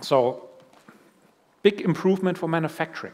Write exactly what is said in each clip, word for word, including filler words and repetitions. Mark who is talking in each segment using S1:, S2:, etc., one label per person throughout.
S1: So, big improvement for manufacturing.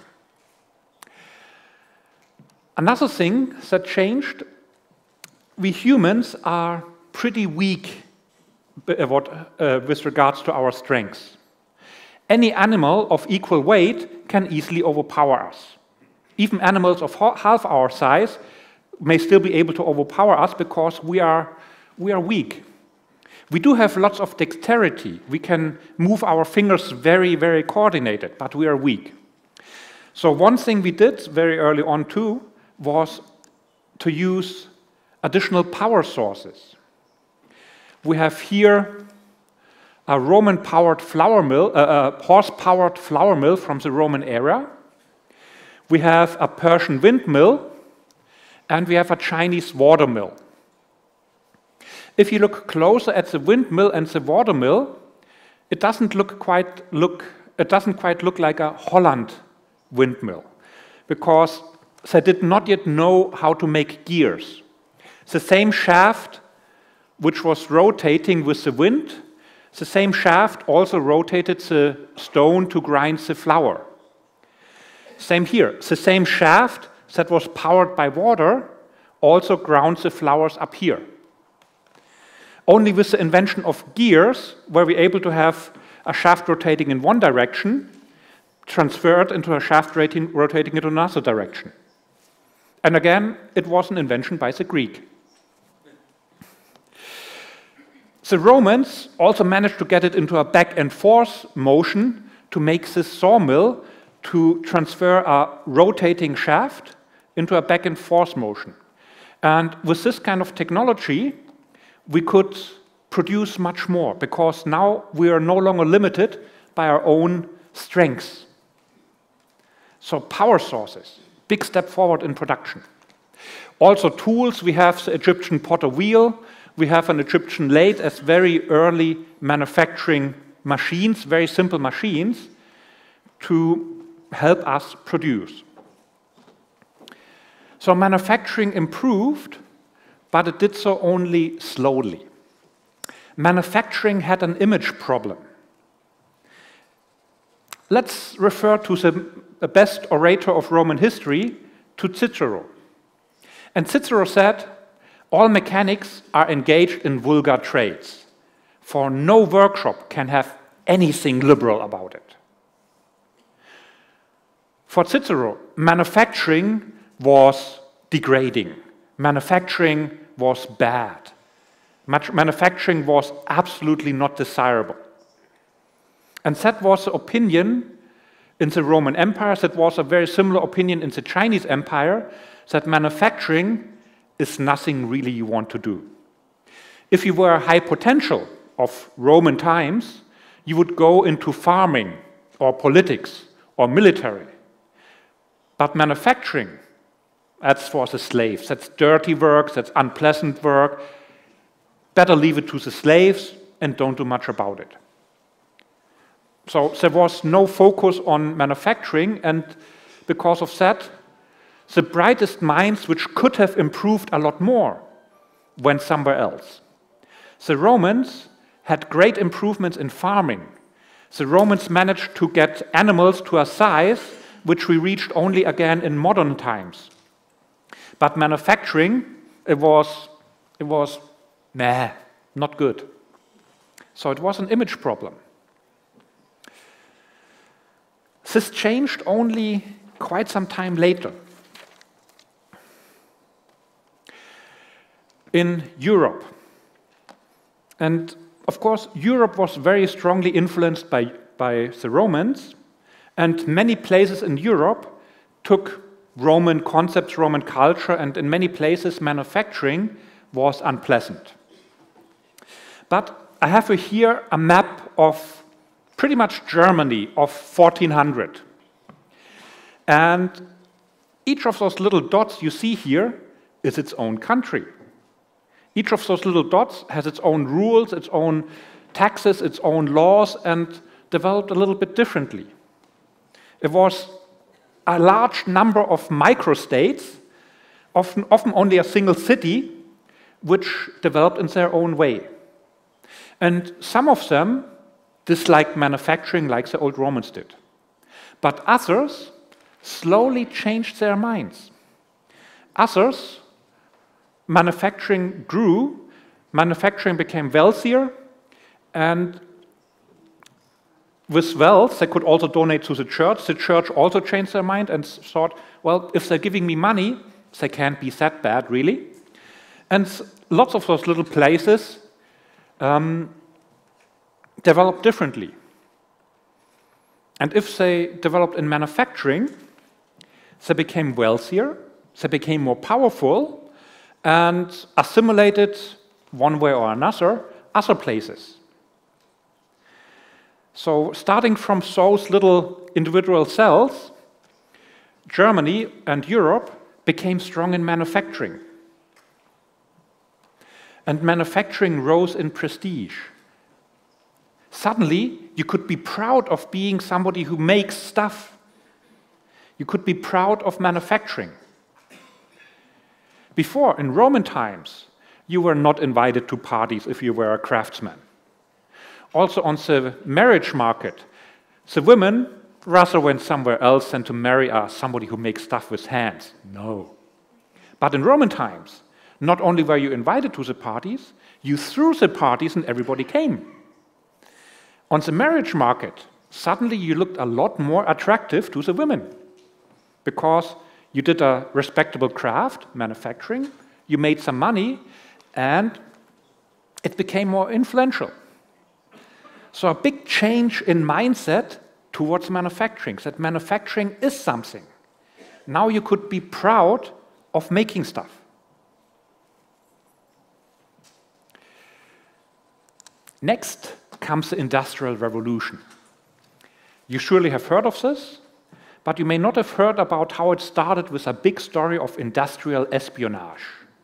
S1: Another thing that changed, we humans are pretty weak uh, with regards to our strengths. Any animal of equal weight can easily overpower us. Even animals of half our size may still be able to overpower us because we are, we are weak. We do have lots of dexterity. We can move our fingers very, very coordinated, but we are weak. So one thing we did very early on too was to use additional power sources. We have here a Roman-powered flour mill, uh, a horse-powered flour mill from the Roman era. We have a Persian windmill, and we have a Chinese water mill. If you look closer at the windmill and the water mill, it doesn't look quite look it doesn't quite look like a Holland windmill, because they did not yet know how to make gears. The same shaft which was rotating with the wind, the same shaft also rotated the stone to grind the flour. Same here, the same shaft that was powered by water also ground the flours up here. Only with the invention of gears were we able to have a shaft rotating in one direction transferred into a shaft rotating, rotating in another direction. And again, it was an invention by the Greek. The Romans also managed to get it into a back and forth motion to make this sawmill to transfer a rotating shaft into a back and forth motion. And with this kind of technology, we could produce much more, because now we are no longer limited by our own strengths. So power sources, big step forward in production. Also tools, we have the Egyptian potter wheel, we have an Egyptian lathe as very early manufacturing machines, very simple machines, to help us produce. So manufacturing improved, but it did so only slowly. Manufacturing had an image problem. Let's refer to the best orator of Roman history, to Cicero. And Cicero said, all mechanics are engaged in vulgar trades, for no workshop can have anything liberal about it. For Cicero, manufacturing was degrading. Manufacturing was bad. Manufacturing was absolutely not desirable. And that was the opinion in the Roman Empire. That was a very similar opinion in the Chinese Empire, that manufacturing is nothing really you want to do. If you were high potential of Roman times, you would go into farming or politics or military. But manufacturing, that's for the slaves. That's dirty work, that's unpleasant work. Better leave it to the slaves and don't do much about it. So there was no focus on manufacturing, and because of that, the brightest minds which could have improved a lot more went somewhere else. The Romans had great improvements in farming. The Romans managed to get animals to a size which we reached only again in modern times. But manufacturing, it was, it was, nah, not good. So it was an image problem. This changed only quite some time later. In Europe. And of course, Europe was very strongly influenced by, by the Romans, and many places in Europe took Roman concepts, Roman culture, and in many places manufacturing was unpleasant. But I have here a map of pretty much Germany of fourteen hundred. And each of those little dots you see here is its own country. Each of those little dots has its own rules, its own taxes, its own laws, and developed a little bit differently. It was a large number of microstates, often, often only a single city, which developed in their own way. And some of them disliked manufacturing like the old Romans did. But others slowly changed their minds. Others, manufacturing grew, manufacturing became wealthier, and with wealth, they could also donate to the church. The church also changed their mind and thought, well, if they're giving me money, they can't be that bad, really. And lots of those little places um, developed differently. And if they developed in manufacturing, they became wealthier, they became more powerful, and assimilated, one way or another, other places. So starting from those little individual cells, Germany and Europe became strong in manufacturing. And manufacturing rose in prestige. Suddenly, you could be proud of being somebody who makes stuff. You could be proud of manufacturing. Before, in Roman times, you were not invited to parties if you were a craftsman. Also on the marriage market, the women rather went somewhere else than to marry uh, somebody who makes stuff with hands. No. But in Roman times, not only were you invited to the parties, you threw the parties and everybody came. On the marriage market, suddenly you looked a lot more attractive to the women because you did a respectable craft, manufacturing, you made some money, and it became more influential. So a big change in mindset towards manufacturing, that manufacturing is something. Now you could be proud of making stuff. Next comes the Industrial Revolution. You surely have heard of this, but you may not have heard about how it started with a big story of industrial espionage.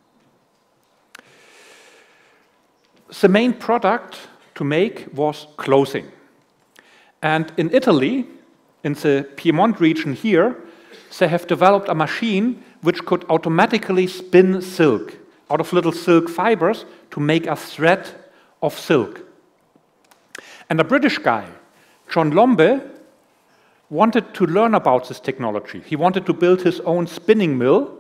S1: The main product to make was clothing. And in Italy, in the Piedmont region here, they have developed a machine which could automatically spin silk out of little silk fibers to make a thread of silk. And a British guy, John Lombe, wanted to learn about this technology. He wanted to build his own spinning mill.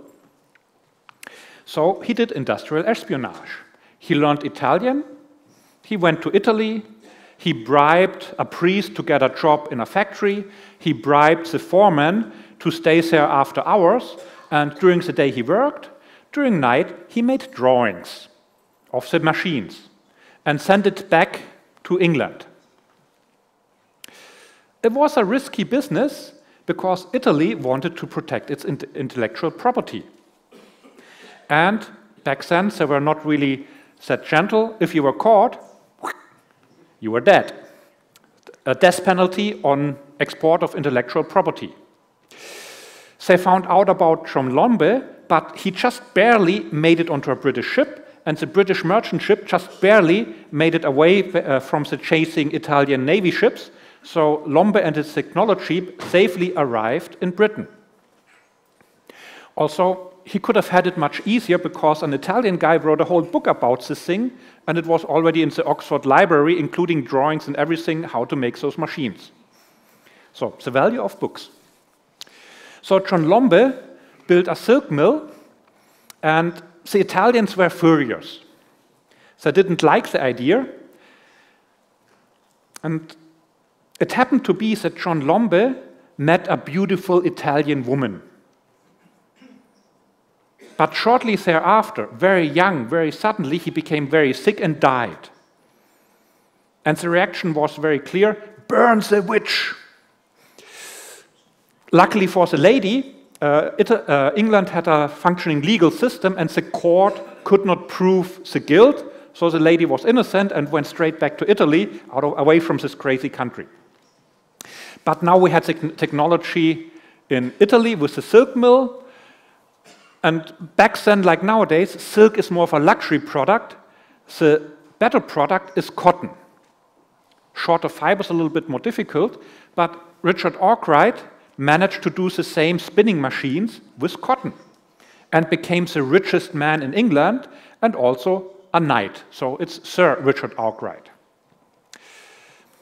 S1: So he did industrial espionage. He learned Italian. He went to Italy. He bribed a priest to get a job in a factory. He bribed the foreman to stay there after hours. And during the day he worked. During night he made drawings of the machines and sent it back to England. It was a risky business because Italy wanted to protect its intellectual property. And back then they were not really that gentle. If you were caught, you were dead. A death penalty on export of intellectual property. They found out about John Lombe, but he just barely made it onto a British ship, and the British merchant ship just barely made it away uh, from the chasing Italian navy ships. So Lombe and his technology safely arrived in Britain. Also, he could have had it much easier because an Italian guy wrote a whole book about this thing, and it was already in the Oxford Library, including drawings and everything, how to make those machines. So, the value of books. So John Lombe built a silk mill, and the Italians were furious. They didn't like the idea, and it happened to be that John Lombe met a beautiful Italian woman. But shortly thereafter, very young, very suddenly, he became very sick and died. And the reaction was very clear: burn the witch! Luckily for the lady, uh, it, uh, England had a functioning legal system, and the court could not prove the guilt, so the lady was innocent and went straight back to Italy, out of, away from this crazy country. But now we had te technology in Italy with the silk mill, and back then, like nowadays, silk is more of a luxury product. The better product is cotton. Shorter fibers, a little bit more difficult, but Richard Arkwright managed to do the same spinning machines with cotton and became the richest man in England and also a knight. So it's Sir Richard Arkwright.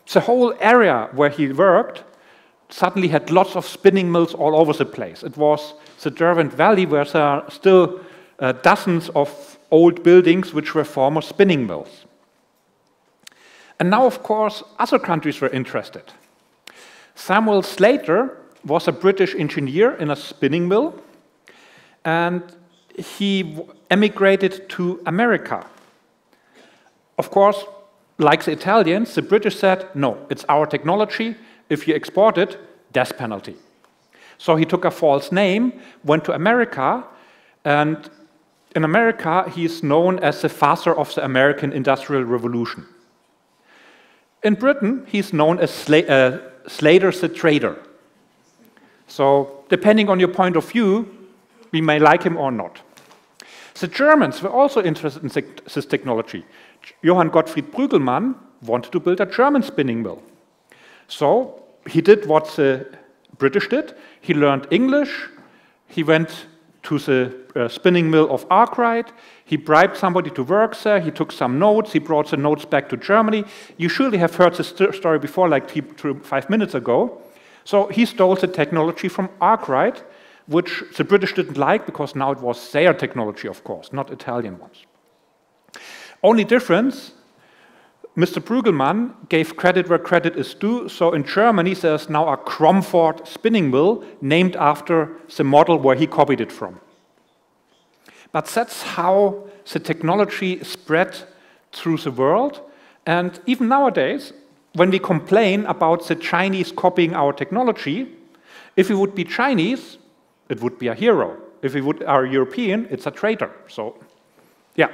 S1: the whole area where he worked suddenly had lots of spinning mills all over the place. It was the Derwent Valley where there are still uh, dozens of old buildings which were former spinning mills. And now, of course, other countries were interested. Samuel Slater was a British engineer in a spinning mill, and he emigrated to America. Of course, like the Italians, the British said, no, it's our technology. If you export it, death penalty. So he took a false name, went to America, and in America, he is known as the father of the American Industrial Revolution. In Britain, he's known as Sla uh, Slater the Trader. So, depending on your point of view, we may like him or not. The Germans were also interested in this technology. Johann Gottfried Brüggelmann wanted to build a German spinning mill. So, he did what the British did. He learned English. He went to the uh, spinning mill of Arkwright. He bribed somebody to work there. He took some notes. He brought the notes back to Germany. You surely have heard this st story before, like two, five minutes ago. So he stole the technology from Arkwright, which the British didn't like because now it was their technology, of course, not Italian ones. Only difference, Mister Brüggelmann gave credit where credit is due. So in Germany, there's now a Cromford spinning mill named after the model where he copied it from. But that's how the technology spread through the world. And even nowadays, when we complain about the Chinese copying our technology, if we would be Chinese, it would be a hero. If we would are European, it's a traitor. So, yeah.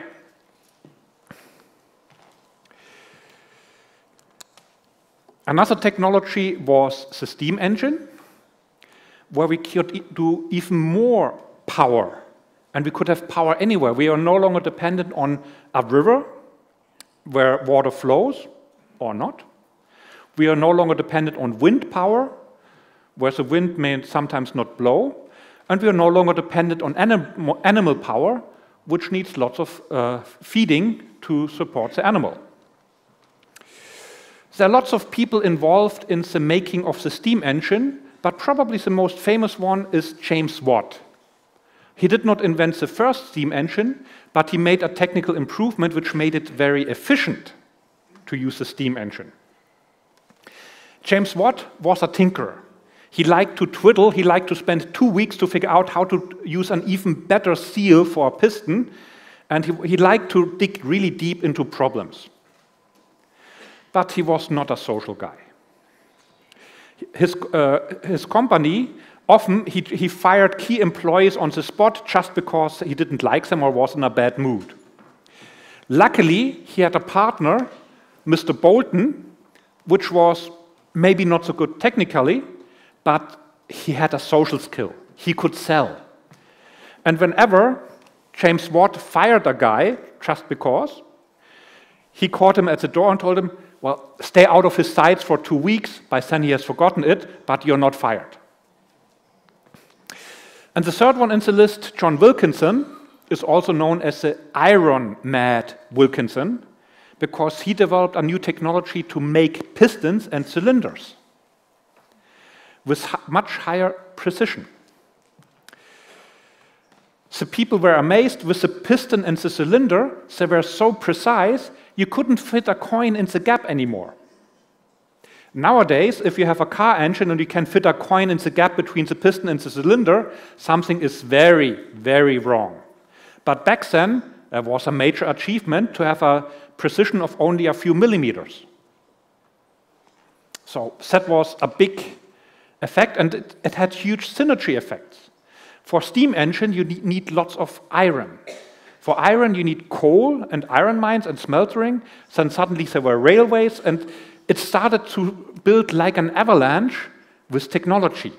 S1: Another technology was the steam engine, where we could do even more power. And we could have power anywhere. We are no longer dependent on a river where water flows or not. We are no longer dependent on wind power, where the wind may sometimes not blow. And we are no longer dependent on anim animal power, which needs lots of uh, feeding to support the animal. There are lots of people involved in the making of the steam engine, but probably the most famous one is James Watt. He did not invent the first steam engine, but he made a technical improvement which made it very efficient to use the steam engine. James Watt was a tinkerer. He liked to twiddle, he liked to spend two weeks to figure out how to use an even better seal for a piston, and he, he liked to dig really deep into problems. But he was not a social guy. His, uh, his company, often he, he fired key employees on the spot just because he didn't like them or was in a bad mood. Luckily, he had a partner, Mister Bolton, which was maybe not so good technically, but he had a social skill. He could sell. And whenever James Watt fired a guy just because, he caught him at the door and told him, well, stay out of his sights for two weeks. By then he has forgotten it, but you're not fired. And the third one in the list, John Wilkinson, is also known as the Iron Mad Wilkinson, because he developed a new technology to make pistons and cylinders with much higher precision. The people were amazed with the piston and the cylinder. They were so precise, you couldn't fit a coin in the gap anymore. Nowadays, if you have a car engine and you can fit a coin in the gap between the piston and the cylinder, something is very, very wrong. But back then, there was a major achievement to have a precision of only a few millimeters. So that was a big effect, and it, it had huge synergy effects. For steam engine, you need lots of iron. For iron, you need coal and iron mines and smeltering. Then suddenly there were railways, and it started to build like an avalanche with technology.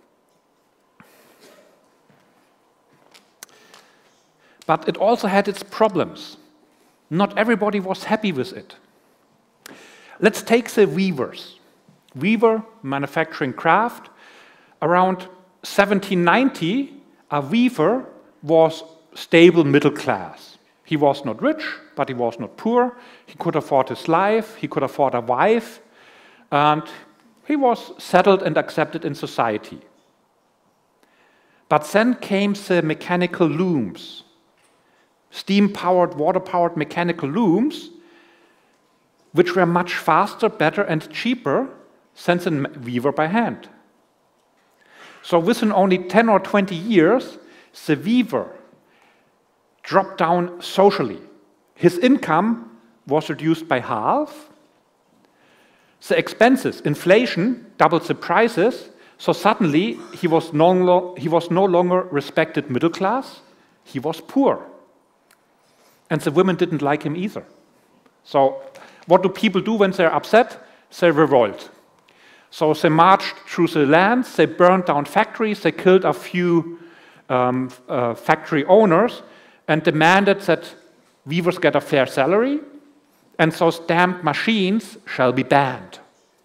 S1: But it also had its problems. Not everybody was happy with it. Let's take the weavers. Weaver, manufacturing craft. Around seventeen ninety, a weaver was stable middle class. He was not rich, but he was not poor. He could afford his life, he could afford a wife, and he was settled and accepted in society. But then came the mechanical looms, steam-powered, water-powered mechanical looms, which were much faster, better, and cheaper than the weaver by hand. So within only ten or twenty years, the weaver dropped down socially. His income was reduced by half. The expenses, inflation, doubled the prices, so suddenly he was no, lo he was no longer respected middle class, he was poor. And the women didn't like him either. So what do people do when they're upset? They revolt. So they marched through the lands, they burned down factories, they killed a few um, uh, factory owners and demanded that weavers get a fair salary, and those damned machines shall be banned.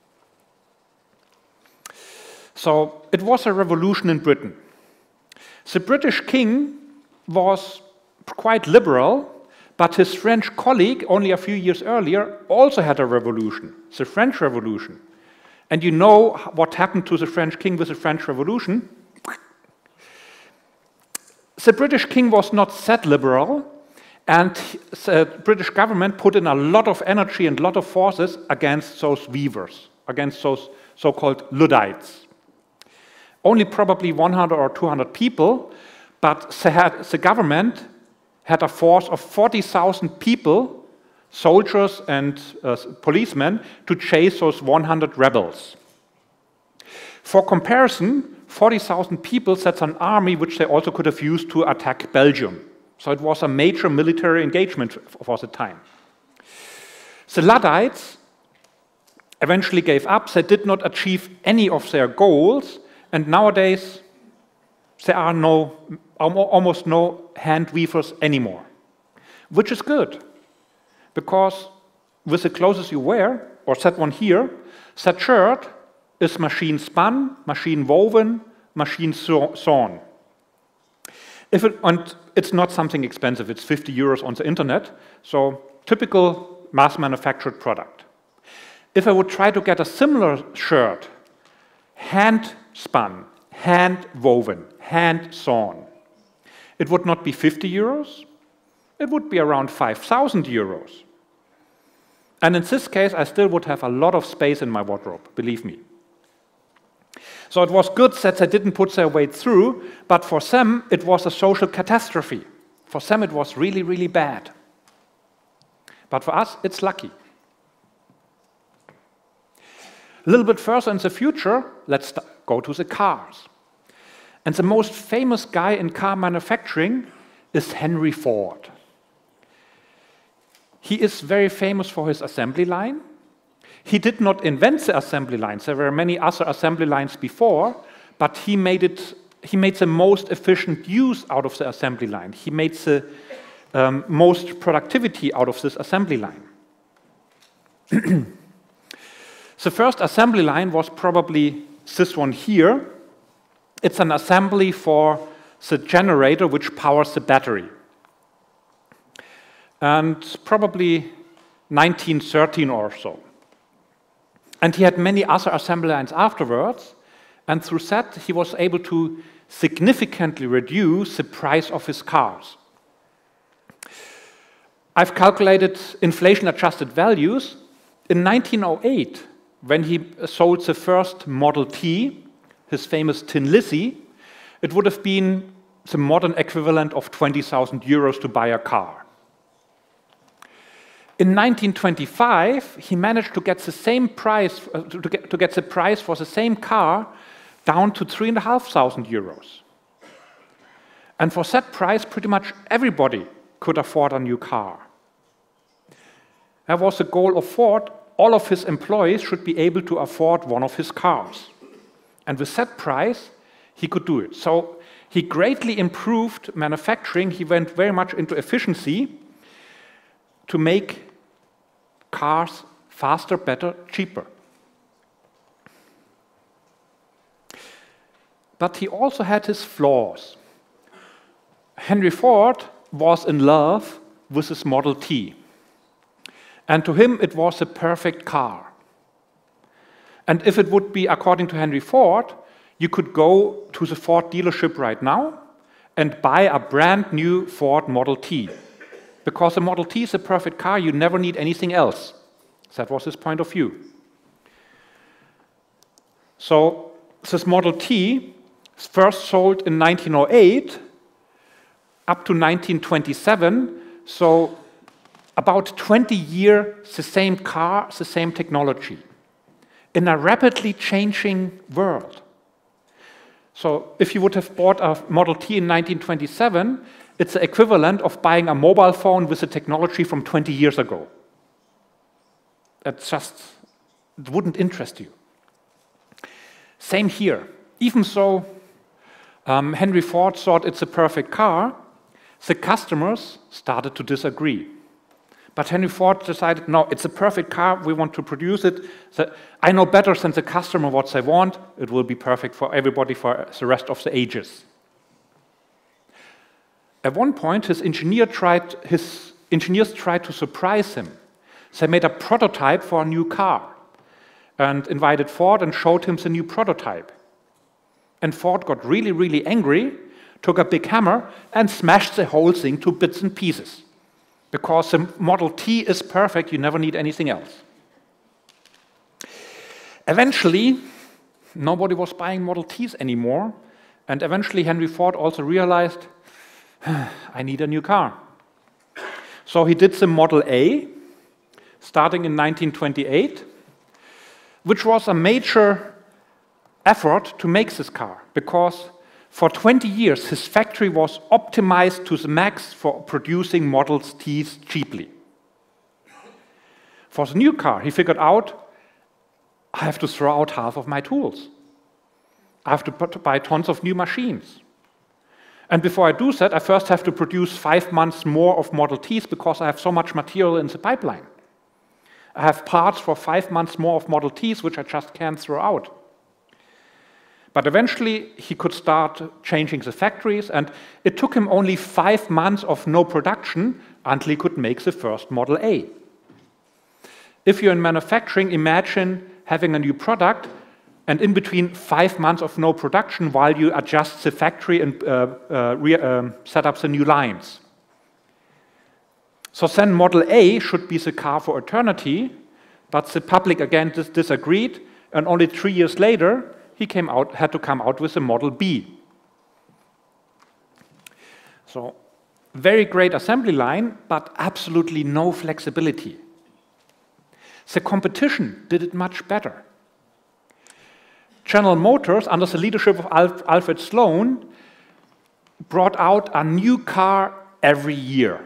S1: So it was a revolution in Britain. The British king was quite liberal, but his French colleague, only a few years earlier, also had a revolution, the French Revolution. And you know what happened to the French king with the French Revolution? The British king was not that liberal, and the British government put in a lot of energy and a lot of forces against those weavers, against those so-called Luddites. Only probably one hundred or two hundred people, but they had, the government had a force of forty thousand people, soldiers and uh, policemen, to chase those one hundred rebels. For comparison, forty thousand people, that's an army which they also could have used to attack Belgium. So it was a major military engagement for the time. The Luddites eventually gave up. They did not achieve any of their goals, and nowadays there are no, almost no hand weavers anymore, which is good, because with the clothes you wear, or that one here, that shirt is machine spun, machine woven, machine sewn. If it, and it's not something expensive, it's fifty euros on the internet, so typical mass manufactured product. If I would try to get a similar shirt, hand spun, hand woven, hand sewn, it would not be fifty euros, it would be around five thousand euros. And in this case, I still would have a lot of space in my wardrobe, believe me. So it was good that they didn't put their weight through, but for them it was a social catastrophe. For them it was really, really bad. But for us, it's lucky. A little bit further in the future, let's go to the cars. And the most famous guy in car manufacturing is Henry Ford. He is very famous for his assembly line. He did not invent the assembly lines. There were many other assembly lines before, but he made it. He made the most efficient use out of the assembly line. He made the um, most productivity out of this assembly line. The first assembly line was probably this one here. It's an assembly for the generator which powers the battery. And probably nineteen thirteen or so. And he had many other assembly lines afterwards, and through that he was able to significantly reduce the price of his cars. I've calculated inflation-adjusted values. In nineteen oh eight, when he sold the first Model T, his famous Tin Lizzie, it would have been the modern equivalent of twenty thousand euros to buy a car. In nineteen twenty-five, he managed to get the same price, uh, to, get, to get the price for the same car down to three and a half thousand euros. And for that price, pretty much everybody could afford a new car. That was the goal of Ford. All of his employees should be able to afford one of his cars. And with that price, he could do it. So he greatly improved manufacturing. He went very much into efficiency to make cars faster, better, cheaper. But he also had his flaws. Henry Ford was in love with his Model T. And to him, it was a perfect car. And if it would be according to Henry Ford, you could go to the Ford dealership right now and buy a brand new Ford Model T. Because the Model T is a perfect car, you never need anything else. That was his point of view. So this Model T first sold in nineteen oh eight up to nineteen twenty-seven, so about twenty years, the same car, the same technology, in a rapidly changing world. So if you would have bought a Model T in nineteen twenty-seven, it's the equivalent of buying a mobile phone with the technology from twenty years ago. That just, it wouldn't interest you. Same here. Even so, um, Henry Ford thought it's a perfect car, the customers started to disagree. But Henry Ford decided, no, it's a perfect car, we want to produce it. So I know better than the customer what they want, it will be perfect for everybody for the rest of the ages. At one point, his, engineer tried, his engineers tried to surprise him. They made a prototype for a new car and invited Ford and showed him the new prototype. And Ford got really, really angry, took a big hammer and smashed the whole thing to bits and pieces. Because the Model T is perfect, you never need anything else. Eventually, nobody was buying Model Ts anymore, and eventually Henry Ford also realized, I need a new car. So he did the Model A, starting in nineteen twenty-eight, which was a major effort to make this car, because for twenty years his factory was optimized to the max for producing Model Ts cheaply. For the new car, he figured out, I have to throw out half of my tools. I have to put, buy tons of new machines. And before I do that, I first have to produce five months more of Model Ts because I have so much material in the pipeline. I have parts for five months more of Model Ts, which I just can't throw out. But eventually, he could start changing the factories, and it took him only five months of no production until he could make the first Model A. If you're in manufacturing, imagine having a new product, and in between five months of no production while you adjust the factory and uh, uh, re um, set up the new lines. So then Model A should be the car for eternity, but the public again dis disagreed, and only three years later, he came out, had to come out with a Model B. So, very great assembly line, but absolutely no flexibility. The competition did it much better. General Motors, under the leadership of Alf Alfred Sloan, brought out a new car every year.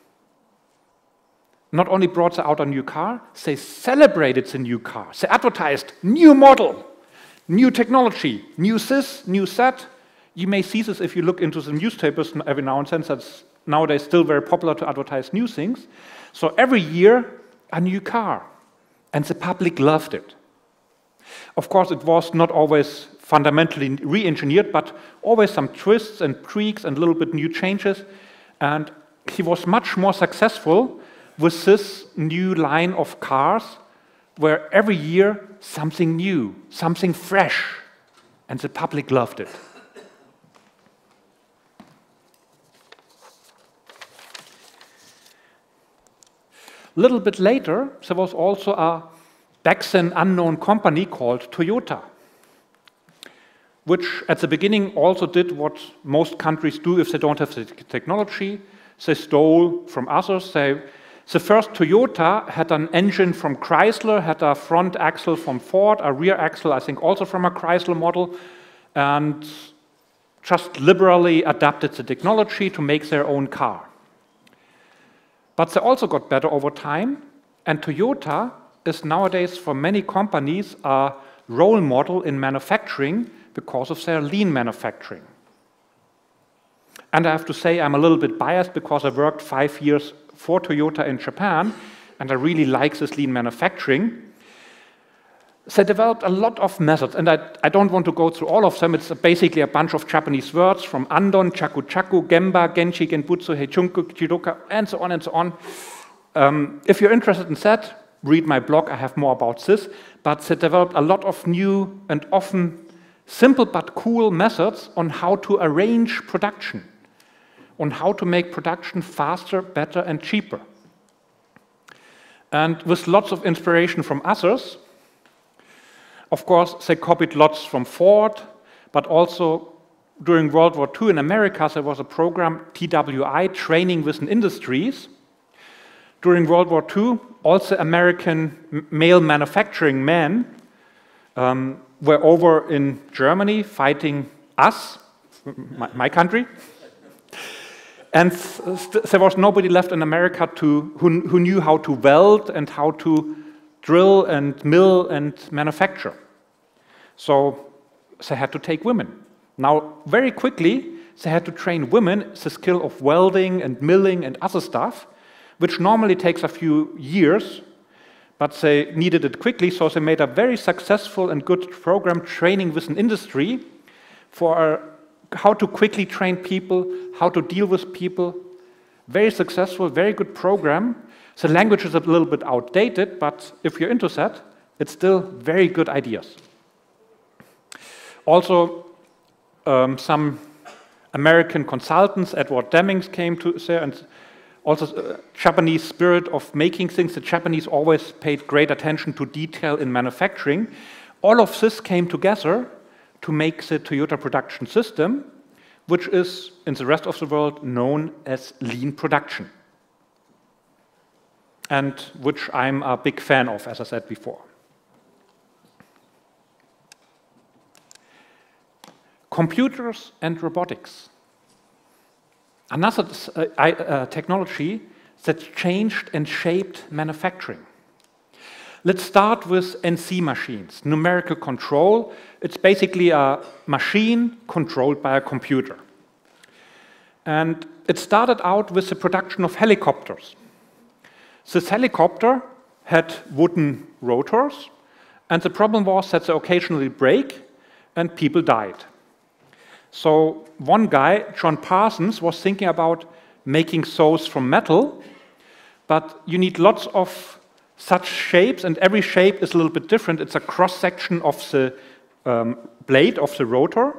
S1: Not only brought out a new car, they celebrated the new car. They advertised, new model, new technology, new this, new that. You may see this if you look into the newspapers every now and then. That's nowadays still very popular to advertise new things. So every year, a new car. And the public loved it. Of course, it was not always fundamentally re-engineered, but always some twists and tweaks and a little bit new changes. And he was much more successful with this new line of cars, where every year something new, something fresh, and the public loved it. A little bit later, there was also a back then unknown company called Toyota, which at the beginning also did what most countries do if they don't have the technology. They stole from others. They, the first Toyota had an engine from Chrysler, had a front axle from Ford, a rear axle, I think, also from a Chrysler model, and just liberally adapted the technology to make their own car. But they also got better over time, and Toyota is nowadays, for many companies, a role model in manufacturing because of their lean manufacturing. And I have to say I'm a little bit biased because I worked five years for Toyota in Japan, and I really like this lean manufacturing. They developed a lot of methods, and I, I don't want to go through all of them. It's basically a bunch of Japanese words from Andon, Chaku-Chaku, Gemba, Genshi, Genbutsu, Heichunku, Chidoka, and so on and so on. Um, if you're interested in that, read my blog, I have more about this, but they developed a lot of new and often simple but cool methods on how to arrange production, on how to make production faster, better, and cheaper. And with lots of inspiration from others, of course, they copied lots from Ford, but also during World War Two in America, there was a program, T W I, Training Within Industries. During World War Two, also American male manufacturing men um, were over in Germany fighting us, my, my country. And there was nobody left in America to, who, who knew how to weld and how to drill and mill and manufacture. So they had to take women. Now, very quickly, they had to train women the skill of welding and milling and other stuff, which normally takes a few years, but they needed it quickly, so they made a very successful and good program, Training Within Industry, for how to quickly train people, how to deal with people. Very successful, very good program. The language is a little bit outdated, but if you're into that, it's still very good ideas. Also, um, some American consultants, Edward Deming came to there, and also uh, Japanese spirit of making things. The Japanese always paid great attention to detail in manufacturing. All of this came together to make the Toyota production system, which is, in the rest of the world, known as lean production, and which I'm a big fan of, as I said before. Computers and robotics. Another uh, uh, technology that changed and shaped manufacturing. Let's start with N C machines, numerical control. It's basically a machine controlled by a computer. And it started out with the production of helicopters. This helicopter had wooden rotors, and the problem was that they occasionally break and people died. So one guy, John Parsons, was thinking about making those from metal, but you need lots of such shapes, and every shape is a little bit different. It's a cross-section of the um, blade of the rotor.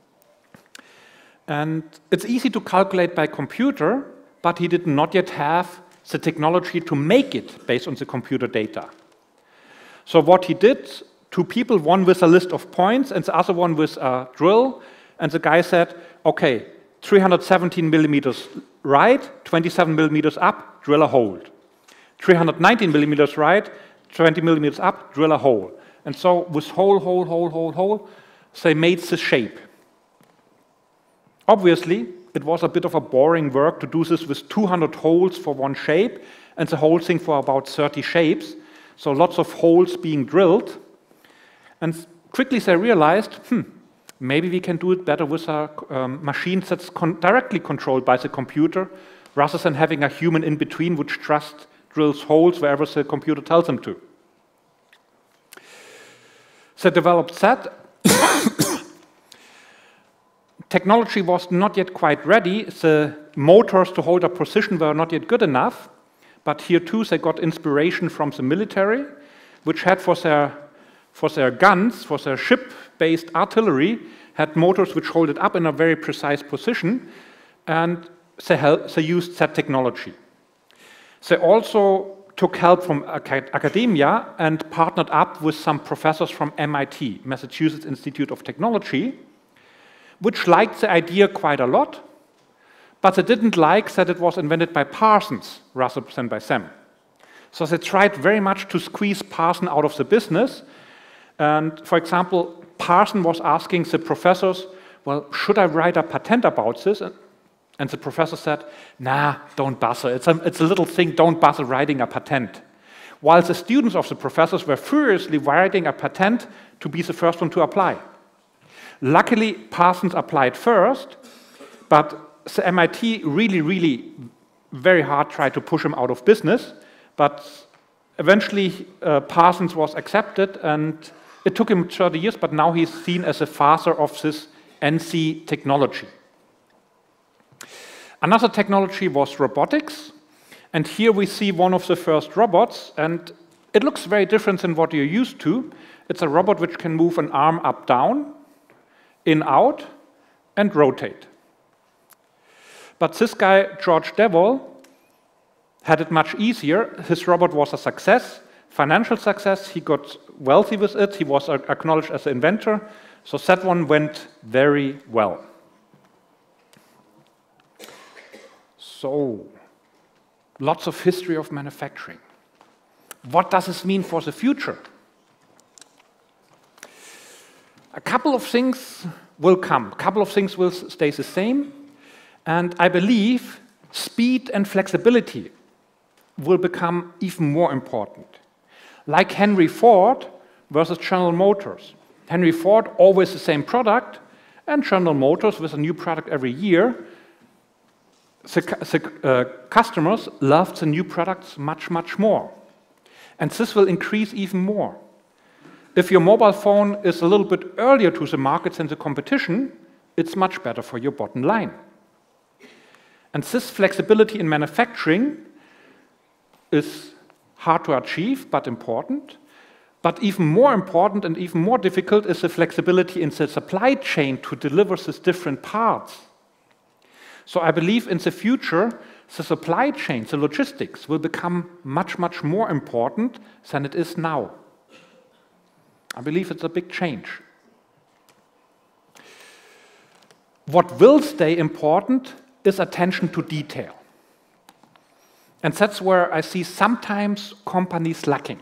S1: And it's easy to calculate by computer, but he did not yet have the technology to make it based on the computer data. So what he did, two people, one with a list of points and the other one with a drill, and the guy said, okay, three hundred seventeen millimeters right, twenty-seven millimeters up, drill a hole. three hundred nineteen millimeters right, twenty millimeters up, drill a hole. And so with hole, hole, hole, hole, hole, they made the shape. Obviously, it was a bit of a boring work to do this with two hundred holes for one shape, and the whole thing for about thirty shapes, so lots of holes being drilled. And quickly they realized, hmm, maybe we can do it better with a um, machine that's con directly controlled by the computer, rather than having a human in between which just drills holes wherever the computer tells them to. They developed that. Technology was not yet quite ready. The motors to hold a position were not yet good enough, but here too they got inspiration from the military, which had for their, for their guns, for their ship-based artillery, had motors which hold it up in a very precise position, and they, help, they used that technology. They also took help from academia and partnered up with some professors from M I T, Massachusetts Institute of Technology, which liked the idea quite a lot, but they didn't like that it was invented by Parsons rather than by them. So they tried very much to squeeze Parsons out of the business. And for example, Parsons was asking the professors, well, should I write a patent about this? And the professor said, nah, don't bother. It's a, it's a little thing, don't bother writing a patent. While the students of the professors were furiously writing a patent to be the first one to apply. Luckily, Parsons applied first, but the M I T really, really very hard tried to push him out of business, but eventually uh, Parsons was accepted, and it took him thirty years, but now he's seen as a father of this N C technology. Another technology was robotics, and here we see one of the first robots, and It looks very different than what you're used to. It's a robot which can move an arm up, down, in, out, and rotate. But this guy, George Devol, had it much easier. His robot was a success, financial success. He got wealthy with it. He was acknowledged as an inventor. So that one went very well. So, lots of history of manufacturing. What does this mean for the future? A couple of things will come. A couple of things will stay the same. And I believe speed and flexibility will become even more important. Like Henry Ford versus General Motors. Henry Ford, always the same product, and General Motors with a new product every year. The, the uh, customers love the new products much, much more. And this will increase even more. If your mobile phone is a little bit earlier to the market than the competition, it's much better for your bottom line. And this flexibility in manufacturing is hard to achieve, but important. But even more important and even more difficult is the flexibility in the supply chain to deliver these different parts. So I believe in the future, the supply chain, the logistics, will become much, much more important than it is now. I believe it's a big change. What will stay important is attention to detail. And that's where I see sometimes companies lacking.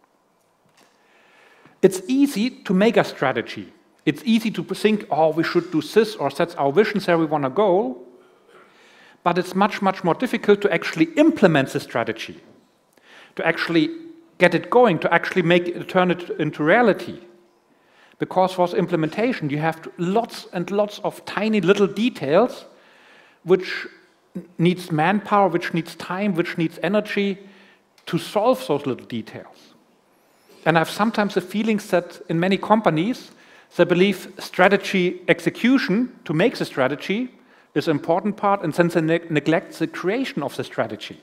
S1: It's easy to make a strategy. It's easy to think, oh, we should do this, or that's our vision, there we want to go. But it's much, much more difficult to actually implement the strategy, to actually get it going, to actually make it, turn it into reality. Because for the implementation, you have to, lots and lots of tiny little details which needs manpower, which needs time, which needs energy to solve those little details. And I have sometimes the feelings that in many companies, they believe strategy execution to make the strategy is an important part, and then they ne neglect the creation of the strategy.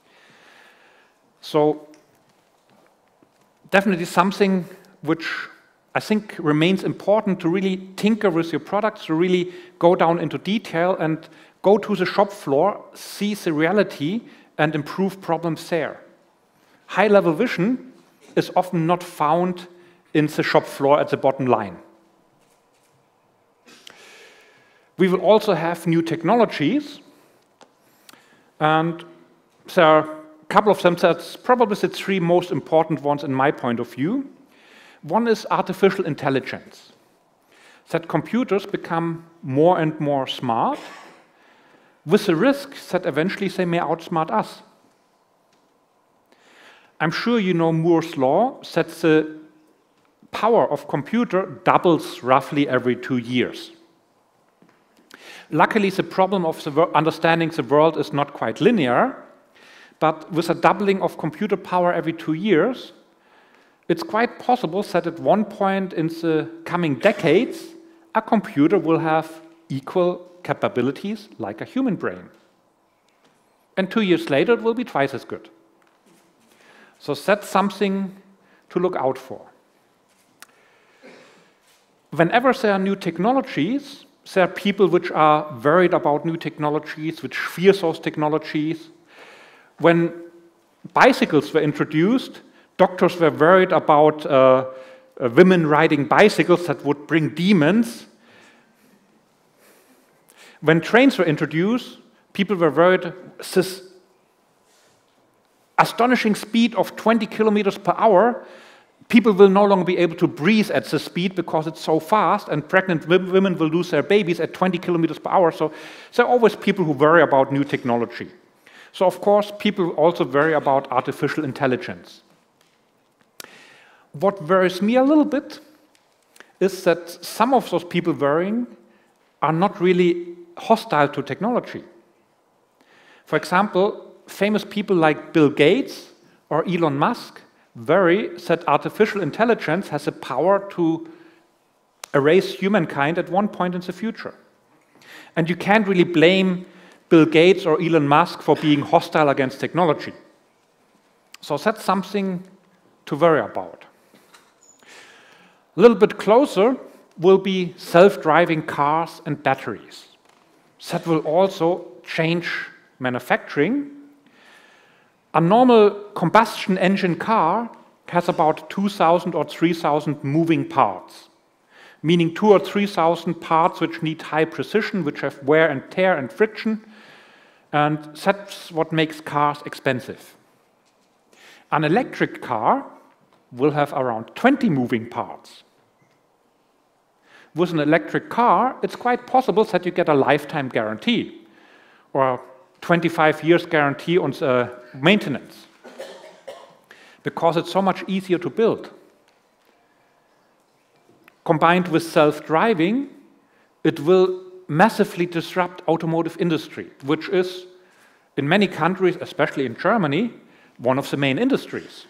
S1: So definitely something which I think remains important, to really tinker with your products, to really go down into detail and go to the shop floor, see the reality, and improve problems there. High-level vision is often not found in the shop floor at the bottom line. We will also have new technologies, and there are a couple of them. That's probably the three most important ones in my point of view. One is artificial intelligence, that computers become more and more smart, with the risk that eventually they may outsmart us. I'm sure you know Moore's law, that the power of computer doubles roughly every two years. Luckily, the problem of the understanding the world is not quite linear, but with a doubling of computer power every two years, it's quite possible that at one point in the coming decades, a computer will have equal capabilities like a human brain. And two years later, it will be twice as good. So that's something to look out for. Whenever there are new technologies, there are people which are worried about new technologies, which fear those technologies. When bicycles were introduced, doctors were worried about uh, uh, women riding bicycles that would bring demons. When trains were introduced, people were worried this astonishing speed of twenty kilometers per hour, people will no longer be able to breathe at the speed because it's so fast, and pregnant women will lose their babies at twenty kilometers per hour. So there are always people who worry about new technology. So of course, people also worry about artificial intelligence. What worries me a little bit is that some of those people worrying are not really hostile to technology. For example, famous people like Bill Gates or Elon Musk worry that artificial intelligence has the power to erase humankind at one point in the future. And you can't really blame Bill Gates or Elon Musk for being hostile against technology. So that's something to worry about. A little bit closer will be self-driving cars and batteries. That will also change manufacturing. A normal combustion engine car has about two thousand or three thousand moving parts, meaning two or three thousand parts which need high precision, which have wear and tear and friction, and that's what makes cars expensive. An electric car will have around twenty moving parts. With an electric car, it's quite possible that you get a lifetime guarantee or twenty-five years guarantee on uh, maintenance, because it's so much easier to build. Combined with self-driving, it will massively disrupt automotive industry, which is, in many countries, especially in Germany, one of the main industries.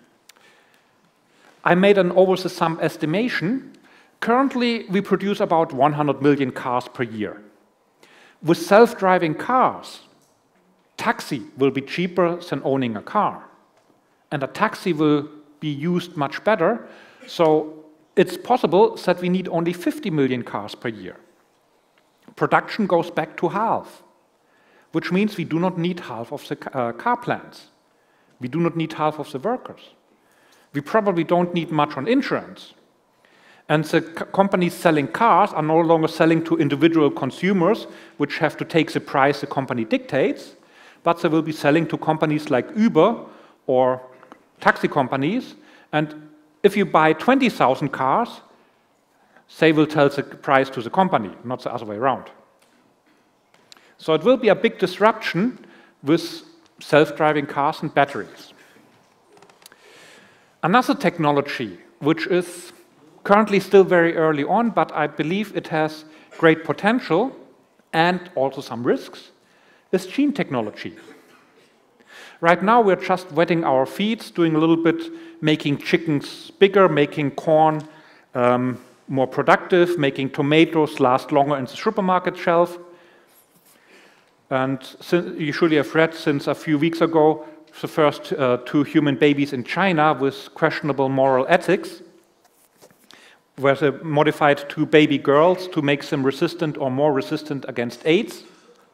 S1: I made an over-the-thumb estimation. Currently, we produce about one hundred million cars per year. With self-driving cars, taxi will be cheaper than owning a car. And a taxi will be used much better, so it's possible that we need only fifty million cars per year. Production goes back to half, which means we do not need half of the uh, car plants. We do not need half of the workers. We probably don't need much on insurance. And the companies selling cars are no longer selling to individual consumers, which have to take the price the company dictates, but they will be selling to companies like Uber or taxi companies. And if you buy twenty thousand cars, they will tell the price to the company, not the other way around. So it will be a big disruption with self-driving cars and batteries. Another technology, which is currently still very early on, but I believe it has great potential and also some risks, is gene technology. Right now we're just wetting our feet, doing a little bit, making chickens bigger, making corn um, more productive, making tomatoes last longer in the supermarket shelf. And you surely have read since a few weeks ago the first uh, two human babies in China with questionable moral ethics, where they modified two baby girls to make them resistant or more resistant against AIDS.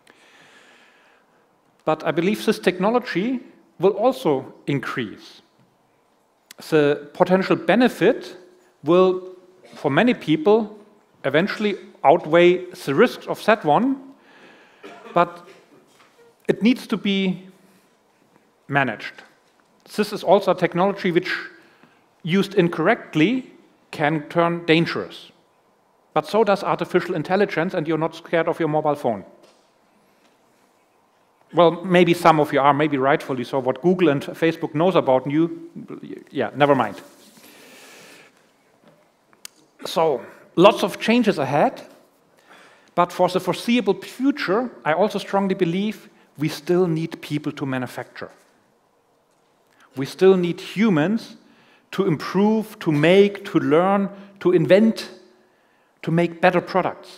S1: But I believe this technology will also increase. The potential benefit will, for many people, eventually outweigh the risks of that one, but it needs to be managed. This is also a technology which, used incorrectly, can turn dangerous. But so does artificial intelligence, and you're not scared of your mobile phone. Well, maybe some of you are, maybe rightfully so. What Google and Facebook knows about you, yeah, never mind. So, lots of changes ahead, but for the foreseeable future, I also strongly believe we still need people to manufacture. We still need humans to improve, to make, to learn, to invent, to make better products.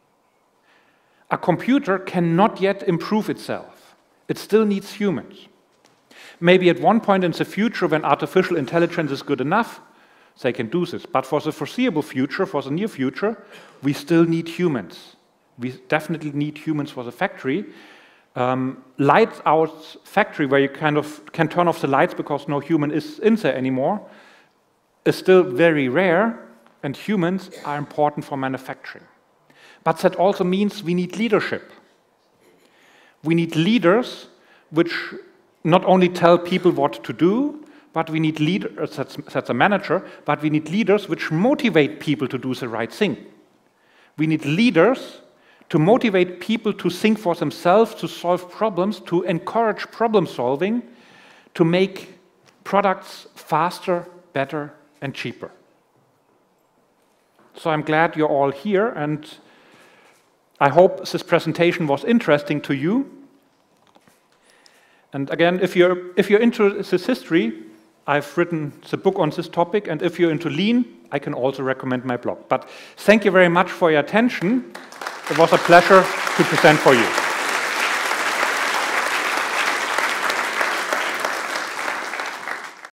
S1: A computer cannot yet improve itself. It still needs humans. Maybe at one point in the future, when artificial intelligence is good enough, they can do this. But for the foreseeable future, for the near future, we still need humans. We definitely need humans for the factory. Um, lights out factory, where you kind of can turn off the lights because no human is in there anymore, is still very rare, and humans are important for manufacturing. But that also means we need leadership. We need leaders which not only tell people what to do, but we need leaders, that's, that's a manager, but we need leaders which motivate people to do the right thing. We need leaders to motivate people to think for themselves, to solve problems, to encourage problem solving, to make products faster, better, and cheaper. So I'm glad you're all here, and I hope this presentation was interesting to you. And again, if you're, if you're into this history, I've written the book on this topic, and if you're into lean, I can also recommend my blog. But thank you very much for your attention. It was a pleasure to present for you.